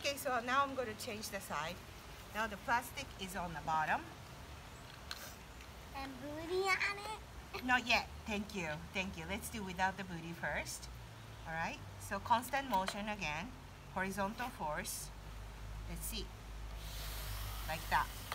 Okay, so now I'm going to change the side. Now the plastic is on the bottom. And booty on it? Not yet. Thank you. Thank you. Let's do without the booty first. Alright, so constant motion again. Horizontal force. Let's see. Like that.